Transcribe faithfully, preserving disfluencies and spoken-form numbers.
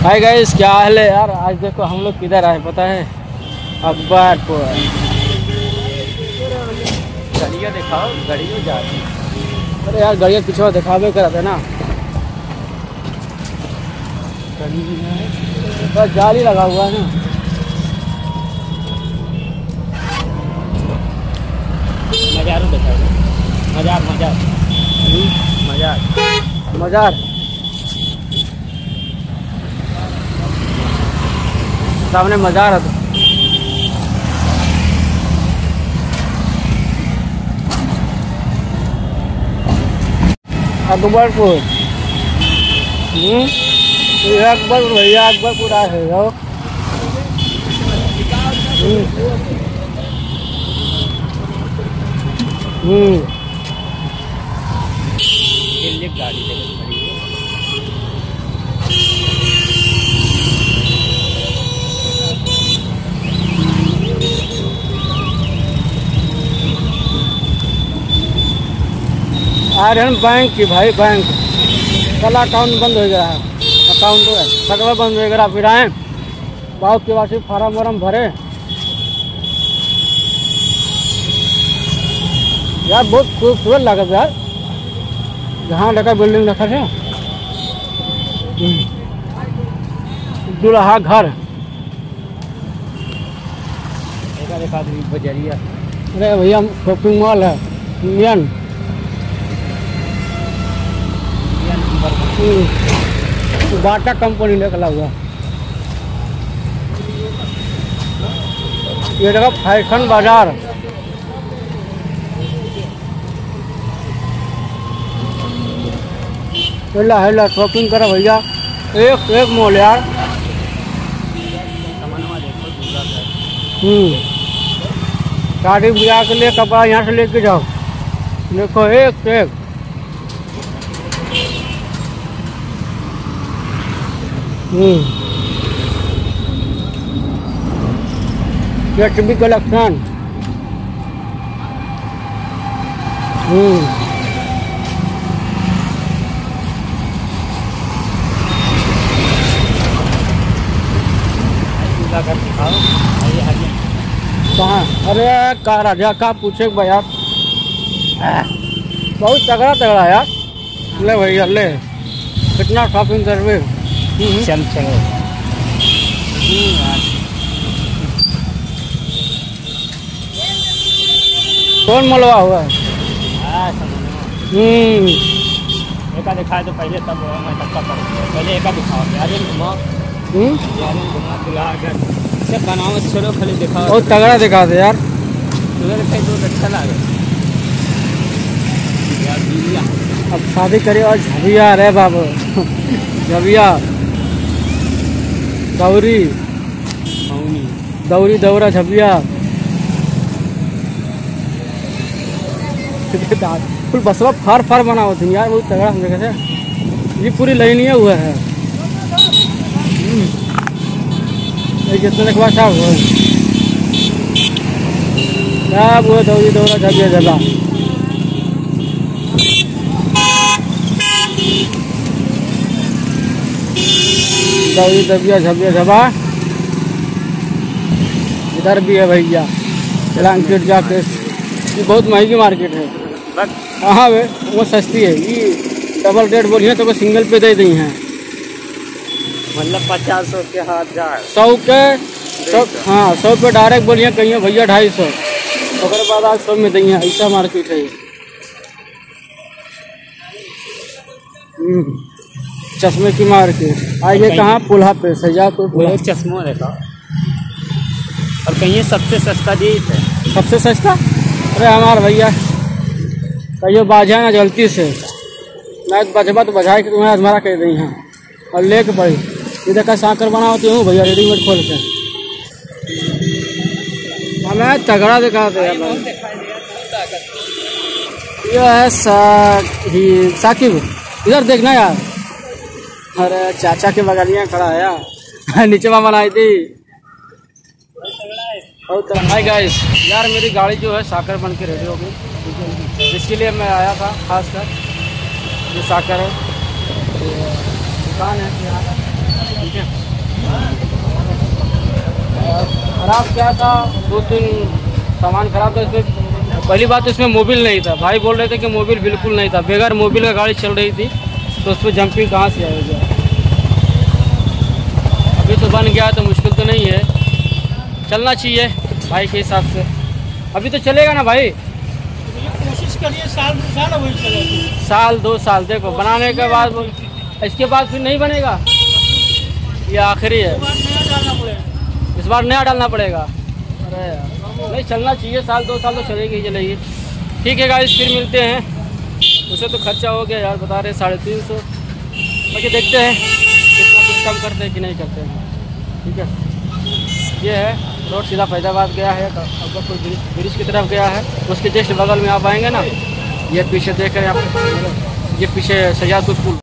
Hi guys, क्या हाल है यार। आज देखो हम लोग किधर आए पता है? अकबरपुर। गाड़ियाँ दिखाओ, गाड़ियों जा रही। अरे यार गाड़ियाँ पीछे दिखावे कराते ना, बस जाली लगा हुआ है ना। मजार दिखाओ, मजार मजार मजार मजार सामने मजार है। अकबरपुर, हम्म अकबरपुर भैया, अकबरपुर आ रहे हो। हम्म गाड़ी खड़ी है। आर्यन बैंक की भाई, बैंक कल अकाउंट बंद हो गया है। अकाउंट सगवा बंद हो गया। फिर आए बहुत के वासी फार्म वार्म भरे यार, बहुत खूबसूरत लगा यार। जहाँ लगा बिल्डिंग रखा है दुल्हा घर। एक आदमी बजरिया। अरे भैया शॉपिंग मॉल है इंडियन। बाटा कंपनी निकला हुआ। ये जगह फैशन बाजार। हेला हेला शॉपिंग करो भैया, एक एक मॉल यार। हम्म शादी ब्याह के लिए कपड़ा यहाँ से लेके जाओ। देखो एक एक। हम्म ये टीवी कलेक्शन। हम्म कहाँ? अरे का राजा का पूछे भैया, बहुत तगड़ा तगड़ा यार। ले भैया ले, कितना शॉपिंग करवे। चल चलो। कौन मलवा हुआ है? हम्म एक दिखाए तो पहले तब मैं तब का पहले एक दिखाओ। हम्म बनाओ छोड़ो, खाली दिखाओ। बहुत तगड़ा दिखा दे यार। तो अच्छा लगे। अब शादी करे और झबिया रे बाबू। झबिया दौरी दौरी दौरा झबिया फुल बसवा फार फार बना होती यार। बहुत तगड़ा हम देखे थे। ये पूरी लाइनिया हुआ है। कितने के बाद साहब सब वो दौरी दौरा झबिया झबा। दौरी दबिया झबिया झबा। इधर भी है भैया ब्लैंकेट जाके। ये बहुत महंगी मार्केट है। हाँ वे वो सस्ती है। ये डबल रेट बोली है तो वो सिंगल पे दे दी हैं। मतलब पचास सौ के हाथ जा सौ के सौ। हाँ सौ पे डायरेक्ट बोलिए कहीं भैया ढाई सौ। उसके बाद आज सौ में दी हैं। ऐसा मार्केट है। चश्मे की मार्केट आइए कहाँ? पुल्हा पे सजा तो चश्मा देखा। और कहीं सबसे सस्ता दी है। सबसे सस्ता? अरे हमारे भैया कहियो बाजा ना जल्दी से, मैं बजबा तो बजाए कि तुम्हें अजमारा कर दी हैं और लेके पड़ी। ये देखा साकर बना होती हूँ भैया रेडीमेड खोल के। हमें तगड़ा दिखाते हैं। ये है साकिब, इधर देखना यार। अरे चाचा के बगलियाँ खड़ा है यार। नीचे वहाँ बनाई थी। हाय गाइस, यार मेरी गाड़ी जो है साकर बन के रेडी हो गई। इसके लिए मैं आया था खास कर। ये साकर है, दुकान है यहाँ, ठीक है। खराब क्या था, दो तीन सामान खराब था इसमें। पहली बात तो इसमें मोबिल नहीं था, भाई बोल रहे थे कि मोबिल बिल्कुल नहीं था, बगैर मोबिल का गाड़ी चल रही थी, तो उस पर जंपिंग कहाँ से आएगा। अभी तो बन गया तो मुश्किल तो नहीं है, चलना चाहिए भाई के हिसाब से। अभी तो चलेगा ना भाई, कोशिश करिए साल दो साल वही चलेगा। साल दो साल देखो बनाने के बाद, इसके बाद फिर नहीं बनेगा, ये आखिरी है, नया डालना पड़ेगा, इस बार नया डालना पड़ेगा। अरे यार नहीं, चलना चाहिए, साल दो साल तो चलेगी ही चलेगी। ठीक है गाइस, फिर मिलते हैं। उसे तो खर्चा हो गया यार, बता रहे साढ़े तीन सौ, बाकी देखते हैं कितना कुछ कम करते हैं कि नहीं करते हैं। ठीक है, ये है रोड, सीधा फैजाबाद गया है, अकबरपुर ब्रिज ब्रिज की तरफ गया है। उसके जस्ट बगल में आप आएंगे ना, ये पीछे देख रहे हैं आप, ये पीछे सजादपुर पुल।